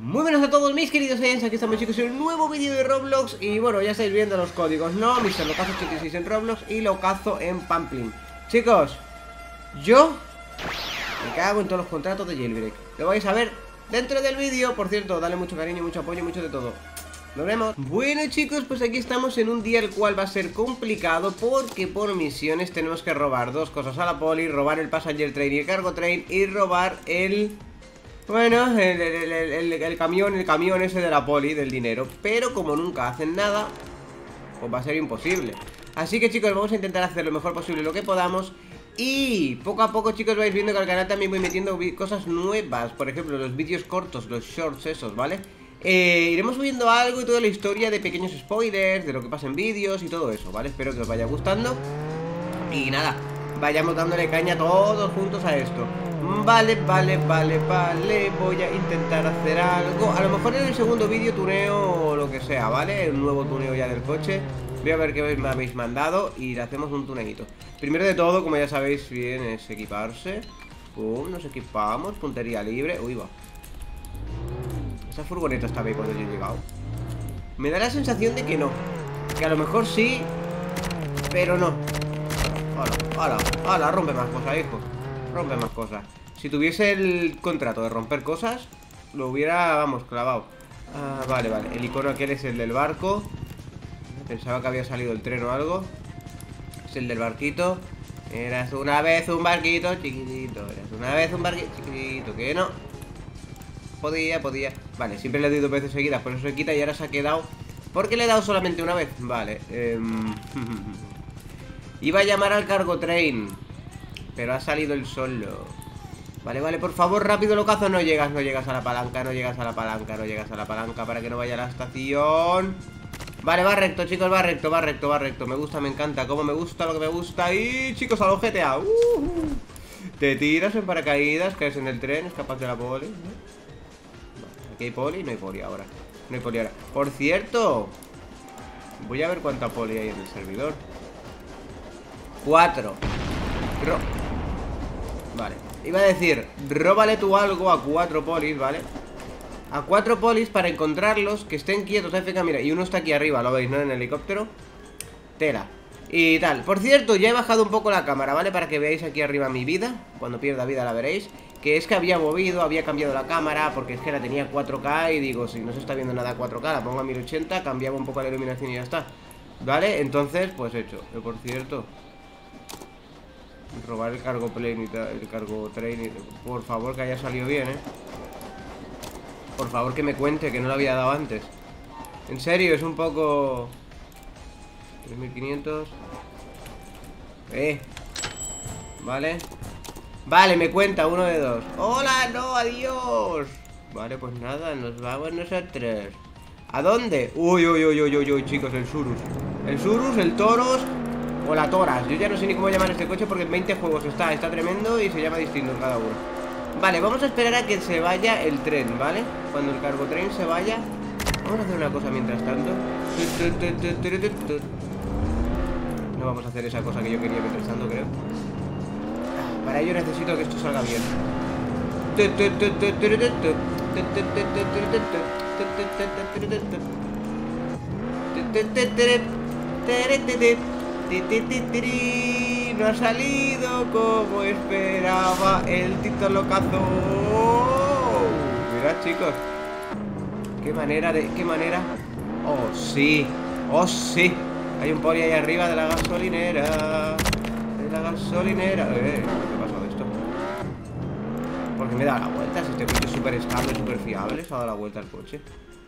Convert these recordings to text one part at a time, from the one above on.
Muy buenas a todos mis queridos aliens, aquí estamos chicos en un nuevo vídeo de Roblox. Y bueno, ya estáis viendo los códigos, ¿no? Mr. Locazo86 en Roblox y Locazo en Pamplin. Chicos, yo me cago en todos los contratos de Jailbreak. Lo vais a ver dentro del vídeo. Por cierto, dale mucho cariño, mucho apoyo, mucho de todo. Nos vemos. Bueno chicos, pues aquí estamos en un día el cual va a ser complicado, porque por misiones tenemos que robar dos cosas a la poli: robar el Passenger Train y el Cargo Train, y robar el... bueno, el camión ese de la poli, del dinero. Pero como nunca hacen nada, pues va a ser imposible. Así que chicos, vamos a intentar hacer lo mejor posible, lo que podamos. Y poco a poco chicos vais viendo que al canal también voy metiendo cosas nuevas. Por ejemplo, los vídeos cortos, los shorts esos, ¿vale? Iremos subiendo algo y toda la historia de pequeños spoilers, de lo que pasa en vídeos y todo eso, ¿vale? Espero que os vaya gustando. Y nada, vayamos dándole caña todos juntos a esto. Vale, voy a intentar hacer algo. A lo mejor en el segundo vídeo tuneo o lo que sea, ¿vale? Un nuevo tuneo ya del coche. Voy a ver qué me habéis mandado y le hacemos un tuneito. Primero de todo, como ya sabéis bien, es equiparse. Pum, nos equipamos, puntería libre. Uy, va. Esa furgoneta está bien cuando yo he llegado. Me da la sensación de que no. Que a lo mejor sí, pero no. Hala, rompe más cosas, hijo. Rompe más cosas. Si tuviese el contrato de romper cosas, lo hubiera, vamos, clavado. Vale, el icono aquel es el del barco. Pensaba que había salido el tren o algo. Es el del barquito. Eras una vez un barquito chiquitito. Eras una vez un barquito chiquitito. Que no podía. Vale, siempre le doy dos veces seguidas, por eso se quita y ahora se ha quedado porque le he dado solamente una vez. Vale, iba a llamar al Cargo Train, pero ha salido el solo. Vale, por favor, rápido, Locazo. No llegas a la palanca, no llegas a la palanca para que no vaya a la estación. Vale, va recto, chicos, va recto. Me gusta, me encanta, como me gusta lo que me gusta. Y chicos, a los GTA. Te tiras en paracaídas, caes en el tren, escapas de la poli. Vale, aquí hay poli, no hay poli ahora. Por cierto, voy a ver cuánta poli hay en el servidor. 4. Vale, iba a decir, róbale tú algo a 4 polis, ¿vale? A 4 polis para encontrarlos, que estén quietos, FK, mira, y uno está aquí arriba, lo veis, ¿no? En el helicóptero. Tela. Y tal. Por cierto, ya he bajado un poco la cámara, ¿vale? Para que veáis aquí arriba mi vida. Cuando pierda vida la veréis. Que es que había cambiado la cámara, porque es que la tenía 4K y digo, si no se está viendo nada a 4K, la pongo a 1080, cambiaba un poco la iluminación y ya está. ¿Vale? Entonces, pues hecho. Por cierto, robar el cargo plane y tal, el cargo train, por favor, que haya salido bien, por favor, que me cuente, que no lo había dado antes. En serio, es un poco... 3500. Vale, me cuenta, 1 de 2. Hola, no, adiós. Vale, pues nada, nos vamos nosotros. ¿A dónde? Uy, chicos, el Surus, el Toros o la Toras. Yo ya no sé ni cómo llamar este coche porque en 20 juegos está tremendo y se llama distinto cada uno. Vale, vamos a esperar a que se vaya el tren, ¿vale? Cuando el Cargo Train se vaya, vamos a hacer una cosa mientras tanto. No vamos a hacer esa cosa que yo quería mientras tanto, creo. Para ello necesito que esto salga bien. No ha salido como esperaba el Tito Locazo. Mirad, chicos. Qué manera. Oh, sí. Hay un poli ahí arriba de la gasolinera. ¿Qué ha pasado esto? Porque me da la vuelta. Si este coche es súper estable, súper fiable. Se ha dado la vuelta al coche.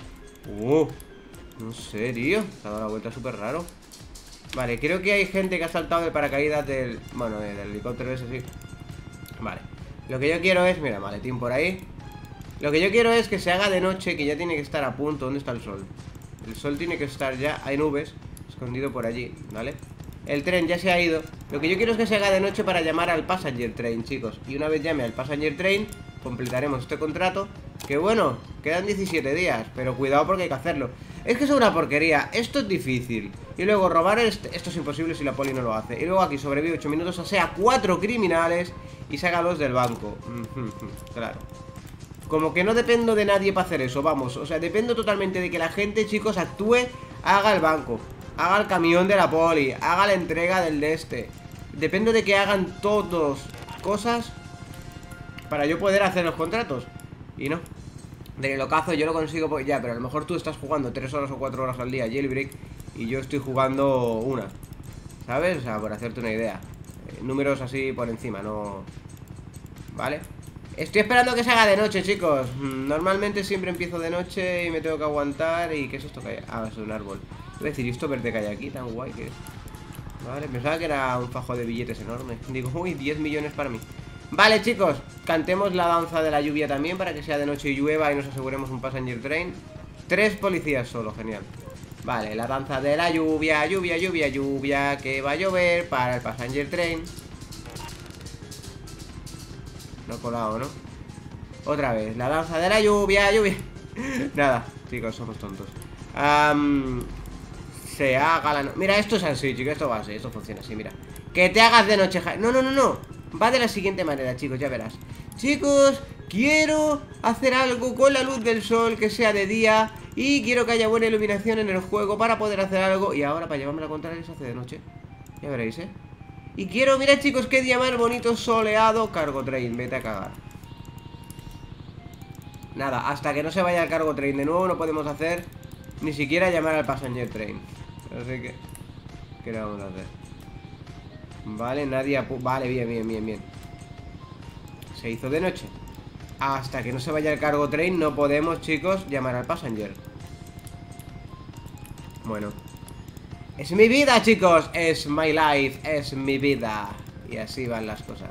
No sé, tío. Se ha dado la vuelta súper raro. Vale, creo que hay gente que ha saltado del paracaídas del... bueno, del helicóptero ese, sí. Vale, lo que yo quiero es... mira, maletín por ahí. Lo que yo quiero es que se haga de noche, que ya tiene que estar a punto. ¿Dónde está el sol? El sol tiene que estar ya... hay nubes, escondido por allí, ¿vale? El tren ya se ha ido. Lo que yo quiero es que se haga de noche para llamar al Passenger Train, chicos. Y una vez llame al Passenger Train, completaremos este contrato. Que bueno, quedan 17 días, pero cuidado porque hay que hacerlo. Es que es una porquería, esto es difícil. Y luego robar esto es imposible si la poli no lo hace. Y luego aquí sobrevive 8 minutos, o sea, 4 criminales y sácalos del banco. Claro. Como que no dependo de nadie para hacer eso, vamos. O sea, dependo totalmente de que la gente, chicos, actúe, haga el banco, haga el camión de la poli, haga la entrega del de este. Dependo de que hagan todos cosas para yo poder hacer los contratos. Y no. De locazo yo lo consigo, pues ya, pero a lo mejor tú estás jugando 3 horas o 4 horas al día Jailbreak y yo estoy jugando una, ¿sabes? O sea, por hacerte una idea. Números así por encima, no... ¿Vale? Estoy esperando que se haga de noche, chicos. Normalmente siempre empiezo de noche y me tengo que aguantar. ¿Y qué es esto que hay? Ah, es un árbol. Voy a decir, ¿y esto verde que hay aquí? Tan guay que es. Vale, pensaba que era un fajo de billetes enorme. Digo, uy, 10 millones para mí. Vale, chicos, cantemos la danza de la lluvia también para que sea de noche y llueva y nos aseguremos un passenger train. 3 policías solo, genial. Vale, la danza de la lluvia, lluvia, lluvia, lluvia, que va a llover para el passenger train. No he colado, ¿no? Otra vez, la danza de la lluvia, lluvia. Nada, chicos, somos tontos. Se haga la... Mira, esto es así, chicos, esto va así, esto funciona así, mira. Que te hagas de noche, no, no, no, no. Va de la siguiente manera, chicos, ya verás. Chicos, quiero hacer algo con la luz del sol que sea de día. Y quiero que haya buena iluminación en el juego para poder hacer algo. Y ahora para llevarme la contraria se hace de noche. Ya veréis, ¿eh? Y quiero, mirad, chicos, qué día más bonito, soleado. Cargo train, vete a cagar. Nada, hasta que no se vaya el cargo train de nuevo no podemos hacer ni siquiera llamar al passenger train. Así que, ¿qué le vamos a hacer? Vale, nadie... Vale, bien, bien, bien, bien. Se hizo de noche. Hasta que no se vaya el cargo train no podemos, chicos, llamar al passenger. Bueno. Es mi vida, chicos. Es my life. Es mi vida. Y así van las cosas.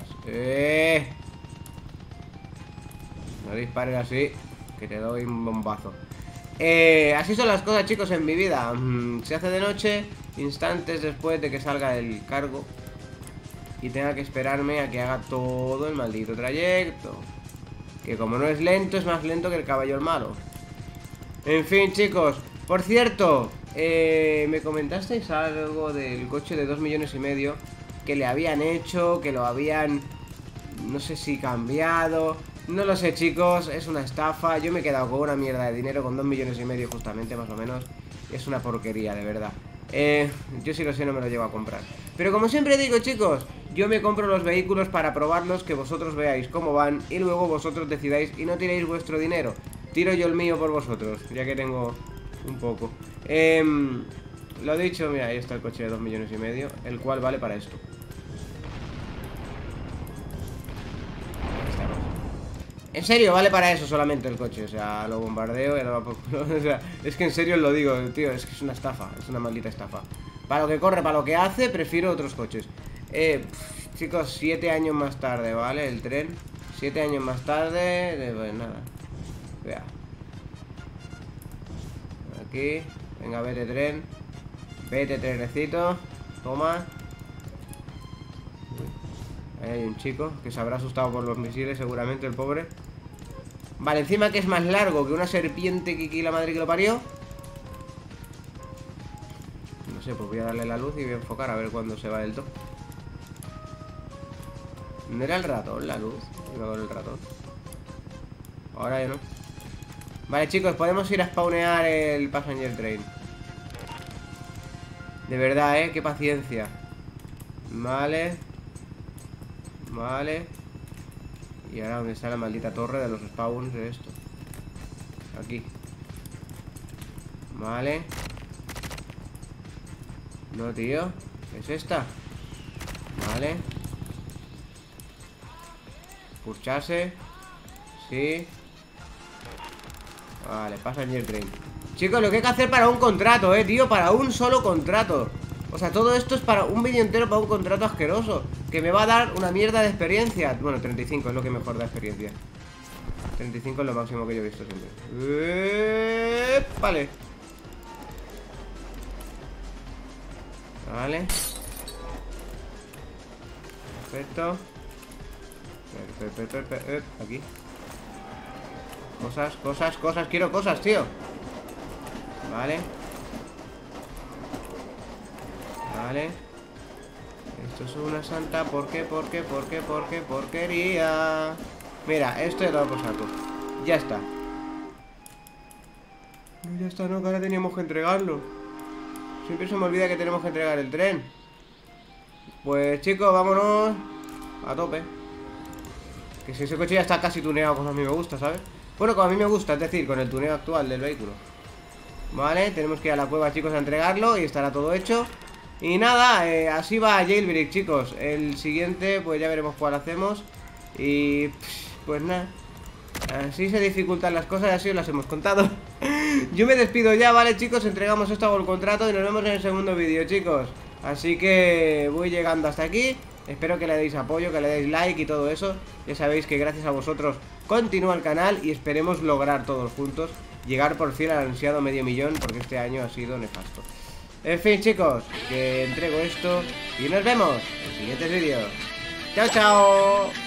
No dispares así, que te doy un bombazo. Así son las cosas, chicos, en mi vida. Se hace de noche, instantes después de que salga el cargo y tenga que esperarme a que haga todo el maldito trayecto. Que como no es lento, es más lento que el caballo el malo. En fin, chicos. Por cierto, me comentasteis algo del coche de 2,5 millones que le habían hecho, que lo habían, no sé si cambiado. No lo sé, chicos, es una estafa. Yo me he quedado con una mierda de dinero, con 2,5 millones justamente, más o menos. Es una porquería, de verdad. Yo sí lo sé, no me lo llevo a comprar. Pero como siempre digo, chicos, yo me compro los vehículos para probarlos, que vosotros veáis cómo van y luego vosotros decidáis y no tiréis vuestro dinero. Tiro yo el mío por vosotros, ya que tengo un poco. Lo dicho, mira, ahí está el coche de 2,5 millones, el cual vale para esto. En serio, vale para eso solamente el coche. O sea, lo bombardeo y lo va por culo. O sea, es que en serio os lo digo, tío. Es que es una estafa, es una maldita estafa. Para lo que corre, para lo que hace, prefiero otros coches. Chicos, 7 años más tarde, ¿vale? El tren 7 años más tarde, pues nada. Vea. Aquí. Venga, vete tren. Vete trenecito. Toma. Ahí hay un chico que se habrá asustado por los misiles, seguramente, el pobre. Vale, encima que es más largo que una serpiente que la madre que lo parió. No sé, pues voy a darle la luz y voy a enfocar a ver cuándo se va del todo. ¿No era el ratón la luz? Iba con el ratón. Ahora ya no. Vale, chicos, podemos ir a spawnear el passenger train. De verdad, qué paciencia. Vale. Vale. Y ahora, ¿dónde está la maldita torre de los spawns de esto? Aquí. Vale. No, tío. ¿Es esta? Vale. Purchase. Sí. Vale, passenger train. Chicos, lo que hay que hacer para un contrato, tío. Para un solo contrato. O sea, todo esto es para un vídeo entero, para un contrato asqueroso, que me va a dar una mierda de experiencia. Bueno, 35 es lo que mejor da experiencia. 35 es lo máximo que yo he visto siempre. Vale. Vale. Perfecto. Aquí. Cosas, cosas, cosas. Quiero cosas, tío. Vale. Vale. Esto es una santa. ¿Por qué? ¿Por qué? ¿Por qué? ¿Por qué? Porquería. Mira, esto ya lo por saco. Ya está. No, ya está, no, que ahora teníamos que entregarlo. Siempre se me olvida que tenemos que entregar el tren. Pues chicos, vámonos a tope. Que si ese coche ya está casi tuneado como a mí me gusta, ¿sabes? Bueno, como a mí me gusta, es decir, con el tuneo actual del vehículo. Vale, tenemos que ir a la cueva, chicos, a entregarlo y estará todo hecho. Y nada, así va Jailbreak, chicos. El siguiente, pues ya veremos cuál hacemos. Y pues nada, así se dificultan las cosas y así os las hemos contado. Yo me despido ya, ¿vale, chicos? Entregamos esto, hago el contrato y nos vemos en el segundo vídeo, chicos. Así que voy llegando hasta aquí. Espero que le deis apoyo, que le deis like y todo eso. Ya sabéis que gracias a vosotros continúa el canal y esperemos lograr todos juntos llegar por fin al ansiado medio millón, porque este año ha sido nefasto. En fin, chicos, que entrego esto y nos vemos en siguientes vídeos. ¡Chao, chao!